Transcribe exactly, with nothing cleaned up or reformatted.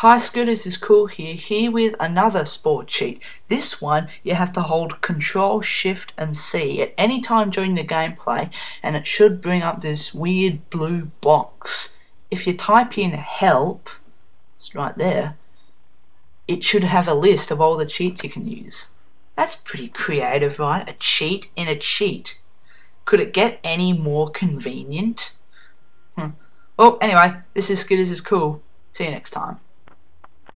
Hi Scooters is Cool here, here with another Spore cheat. This one you have to hold Control, Shift and C at any time during the gameplay and it should bring up this weird blue box. If you type in help, it's right there, it should have a list of all the cheats you can use. That's pretty creative, right? A cheat in a cheat. Could it get any more convenient? Hmm. Well, anyway, this is Scooters is Cool. See you next time.